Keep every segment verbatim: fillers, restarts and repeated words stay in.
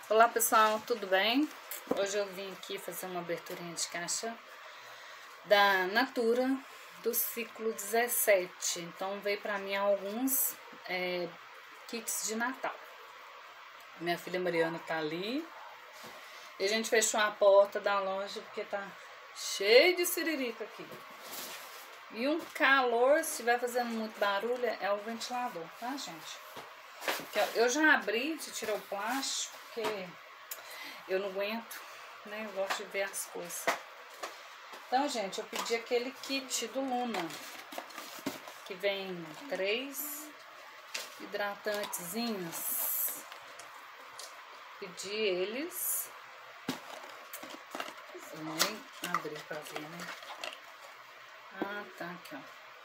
Olá pessoal, tudo bem? Hoje eu vim aqui fazer uma aberturinha de caixa da Natura do ciclo dezessete. Então veio pra mim alguns é, kits de Natal. Minha filha Mariana tá ali. E a gente fechou a porta da loja porque tá cheio de siririca aqui. E um calor, se estiver fazendo muito barulho, é o ventilador, tá gente? Eu já abri, tirei o plástico, porque eu não aguento, né? Eu gosto de ver as coisas. Então, gente, eu pedi aquele kit do Luna, que vem três hidratantezinhos. Pedi eles. Vou abrir pra ver, né? Ah, tá aqui, ó.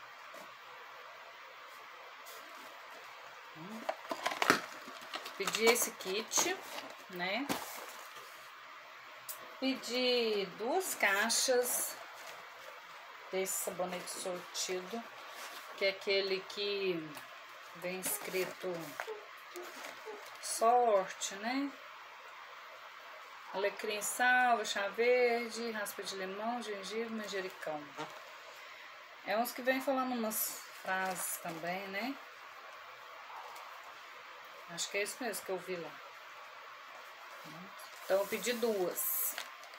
Hum. Pedi esse kit, né? Pedi duas caixas desse sabonete sortido, que é aquele que vem escrito sorte, né? Alecrim, salva, chá verde, raspa de limão, gengibre, manjericão. É uns que vem falando umas frases também, né? Acho que é isso mesmo que eu vi lá. Então eu pedi duas,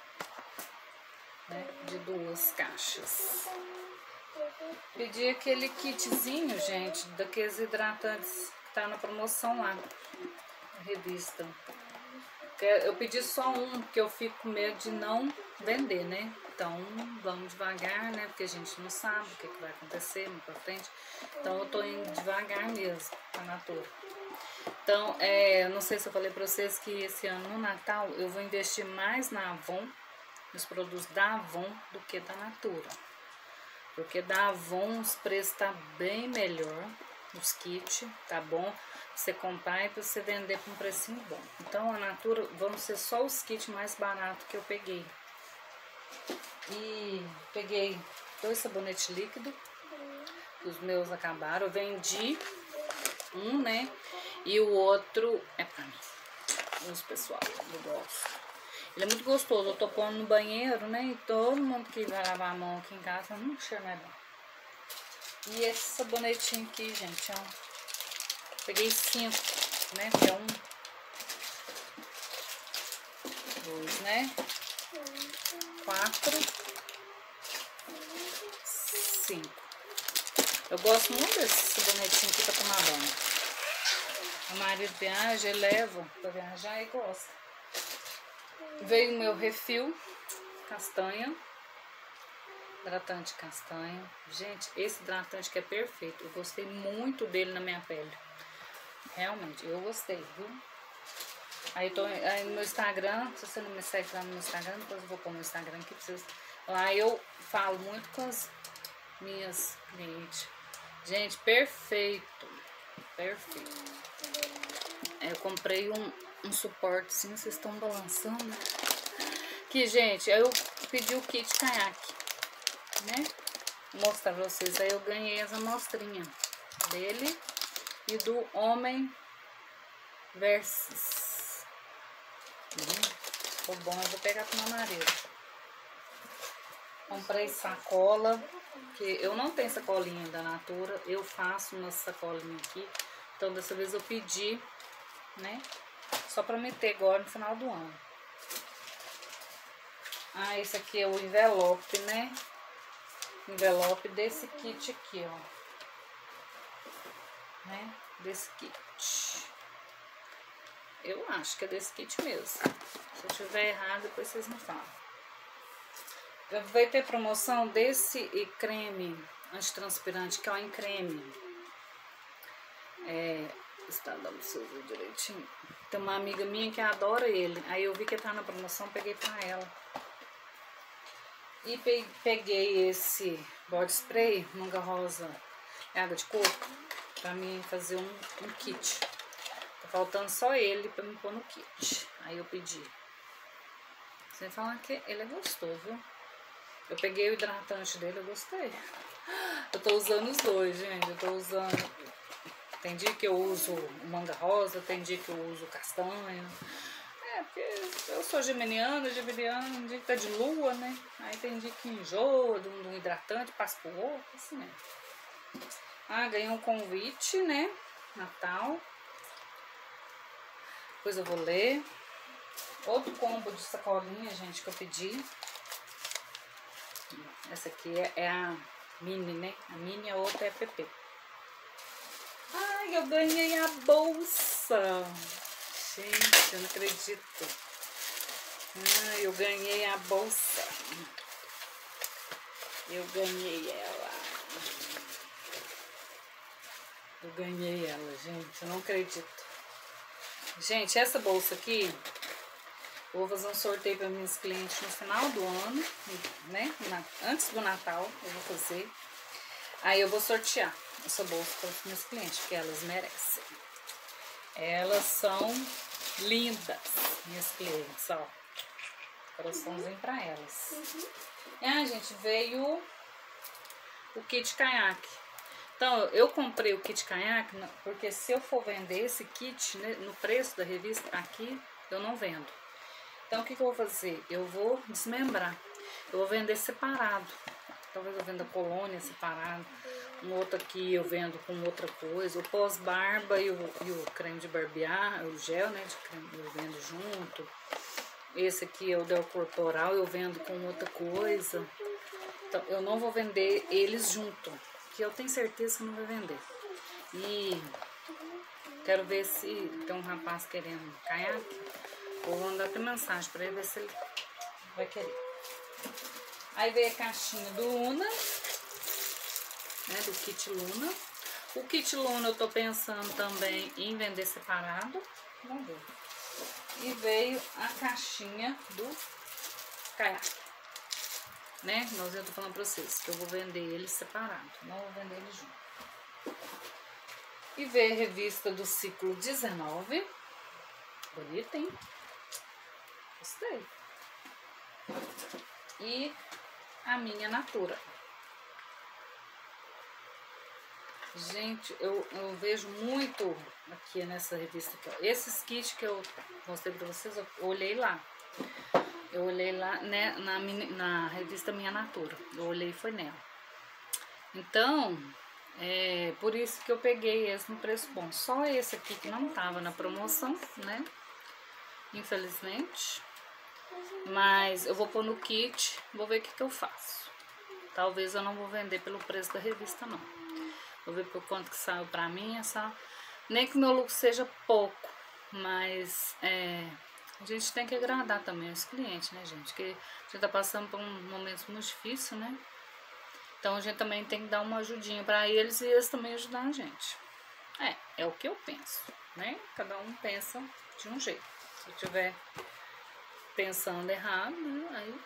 né? De duas caixas. Pedi aquele kitzinho, gente, daqueles hidratantes que tá na promoção lá, na revista. Eu pedi só um, porque eu fico com medo de não vender, né? Então vamos devagar, né? Porque a gente não sabe o que, que vai acontecer mais pra frente. Então eu tô indo devagar mesmo pra Natura. Então, é, não sei se eu falei pra vocês que esse ano no Natal eu vou investir mais na Avon, nos produtos da Avon, do que da Natura. Porque da Avon os preços tá bem melhor, os kits, tá bom? Você comprar e você vender com um precinho bom. Então a Natura vão ser só os kits mais baratos que eu peguei. E peguei dois sabonetes líquidos, os meus acabaram, eu vendi um, né? E o outro é pra mim, os pessoal, eu gosto. Ele é muito gostoso, eu tô pondo no banheiro, né? E todo mundo que vai lavar a mão aqui em casa, não cheira mais bom. E esse sabonetinho aqui, gente, ó. Peguei cinco, né? Que é um, dois, né? Quatro, cinco. Eu gosto muito desse sabonetinho aqui pra tomar banho. O marido viaja, ele leva pra viajar e gosta. Veio o meu refil, castanha. Hidratante castanha. Gente, esse hidratante que é perfeito. Eu gostei muito dele na minha pele. Realmente, eu gostei, viu? Aí eu tô aí no meu Instagram. Se você não me segue lá no meu Instagram, depois eu vou pôr no Instagram aqui pra vocês. Lá eu falo muito com as minhas clientes. Gente, perfeito. Perfeito. Eu comprei um, um suporte, sim, vocês estão balançando. Que, gente, eu pedi o kit caiaque, né? Vou mostrar pra vocês. Aí eu ganhei as amostrinhas dele e do Homem Versus. Hum, ficou bom, eu vou pegar pro meu marido. Comprei sacola, que eu não tenho sacolinha da Natura, eu faço uma sacolinha aqui. Então dessa vez eu pedi, né? Só pra meter agora no final do ano. Ah, esse aqui é o envelope, né? Envelope desse kit aqui, ó. Né? Desse kit. Eu acho que é desse kit mesmo. Se eu tiver errado, depois vocês me falam. Vai ter promoção desse creme antitranspirante, que é o em creme. É, está dando pra vocês verem direitinho. Tem uma amiga minha que adora ele. Aí eu vi que tá na promoção, peguei pra ela. E peguei esse body spray, manga rosa e água de coco, pra mim fazer um, um kit. Tá faltando só ele pra me pôr no kit. Aí eu pedi. Sem falar que ele é gostoso, viu? Eu peguei o hidratante dele, eu gostei. Eu tô usando os dois, gente. Eu tô usando... Tem dia que eu uso o manga rosa, tem dia que eu uso castanho. É, porque eu sou geminiana, geminiana, um dia que tá de lua, né? Aí tem dia que enjoa de um hidratante, passa pro outro, assim mesmo. Ah, ganhei um convite, né? Natal. Depois eu vou ler. Outro combo de sacolinha, gente, que eu pedi. Essa aqui é, é a mini, né? A mini, a outra é a P P. Ai, eu ganhei a bolsa. Gente, eu não acredito. Ai, eu ganhei a bolsa. Eu ganhei ela. Eu ganhei ela, gente. Eu não acredito. Gente, essa bolsa aqui, eu vou fazer um sorteio para minhas clientes no final do ano, né? Na, antes do Natal, eu vou fazer. Aí eu vou sortear essa bolsa para os meus clientes, porque elas merecem. Elas são lindas, minhas clientes, ó. Coraçãozinho para elas. Uhum. Ah, gente, veio o kit caiaque. Então, eu comprei o kit caiaque, porque se eu for vender esse kit, né, no preço da revista aqui, eu não vendo. Então, o que, que eu vou fazer? Eu vou desmembrar. Eu vou vender separado. Talvez eu venda colônia separado. Um outro aqui eu vendo com outra coisa. O pós-barba e o, e o creme de barbear, o gel, né, de creme, eu vendo junto. Esse aqui é o del corporal, eu vendo com outra coisa. Então, eu não vou vender eles junto, que eu tenho certeza que não vai vender. E quero ver se tem um rapaz querendo caiaque. Vou mandar até mensagem para ele ver se ele vai querer. Aí veio a caixinha do Luna, né, do kit Luna. O kit Luna eu tô pensando também em vender separado. Vamos ver. E veio a caixinha do caiaque, né? Nós eu tô falando pra vocês que eu vou vender ele separado, não vou vender ele junto. E veio a revista do ciclo dezenove. Bonita, hein? Gostei. E a minha Natura. Gente, eu, eu vejo muito aqui nessa revista aqui, ó. Esses kits que eu mostrei pra vocês, eu olhei lá. Eu olhei lá, né, na, na revista Minha Natura. Eu olhei e foi nela. Então, é por isso que eu peguei esse no preço bom. Só esse aqui que não tava na promoção, né? Infelizmente. Mas eu vou pôr no kit, vou ver o que, que eu faço. Talvez eu não vou vender pelo preço da revista, não. Vou ver por quanto que saiu pra mim essa. Nem que o meu lucro seja pouco, mas é, a gente tem que agradar também os clientes, né, gente? Porque a gente tá passando por um momento muito difícil, né? Então a gente também tem que dar uma ajudinha pra eles e eles também ajudar a gente. É, é o que eu penso, né? Cada um pensa de um jeito. Se eu tiver pensando errado, né, aí,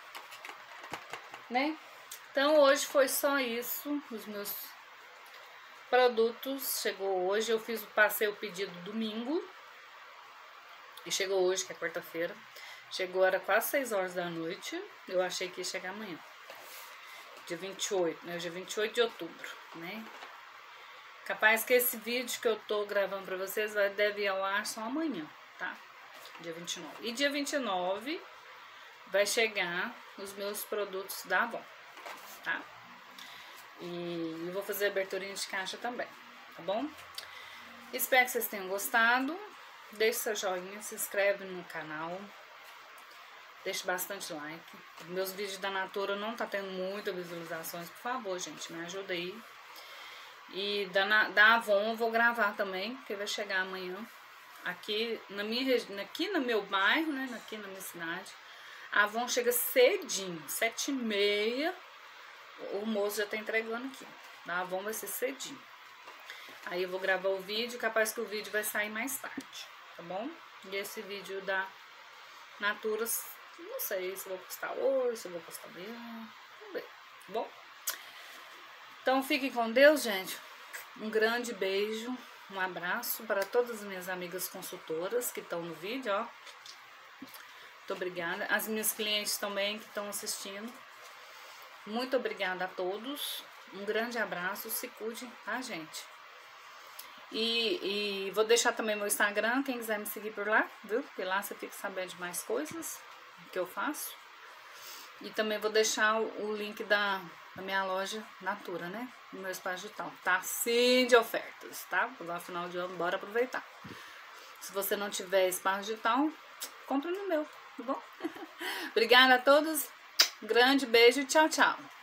né? Então hoje foi só isso, os meus produtos. Chegou hoje, eu fiz, passei o pedido domingo e chegou hoje, que é quarta-feira. Chegou, era quase seis horas da noite. Eu achei que ia chegar amanhã, dia vinte e oito, né? Hoje é vinte e oito de outubro, né? Capaz que esse vídeo que eu tô gravando pra vocês vai, deve ir ao ar só amanhã, tá? Dia vinte e nove. E dia vinte e nove vai chegar os meus produtos da Avon, tá? E eu vou fazer aberturinha de caixa também, tá bom? Espero que vocês tenham gostado. Deixe seu joinha, se inscreve no canal. Deixe bastante like. Meus vídeos da Natura não tá tendo muitas visualizações. Por favor, gente, me ajuda aí. E da, da Avon eu vou gravar também, porque vai chegar amanhã. Aqui, na minha, aqui no meu bairro, né? Aqui na minha cidade. A Avon chega cedinho, sete e meia. O moço já tá entregando aqui. Da Avon vai ser cedinho. Aí eu vou gravar o vídeo, capaz que o vídeo vai sair mais tarde, tá bom? E esse vídeo da Natura, não sei se eu vou postar hoje, se eu vou postar amanhã. Vamos ver, tá bom? Então fiquem com Deus, gente. Um grande beijo, um abraço para todas as minhas amigas consultoras que estão no vídeo, ó. Muito obrigada. As minhas clientes também que estão assistindo. Muito obrigada a todos. Um grande abraço. Se cuide, tá, gente? E, e vou deixar também meu Instagram, quem quiser me seguir por lá, viu? Porque lá você fica sabendo de mais coisas que eu faço. E também vou deixar o, o link da, da minha loja Natura, né? No meu espaço digital. Tá assim de ofertas, tá? Agora final de ano, bora aproveitar. Se você não tiver espaço digital, compra no meu, tá bom? Obrigada a todos. Grande beijo e tchau, tchau.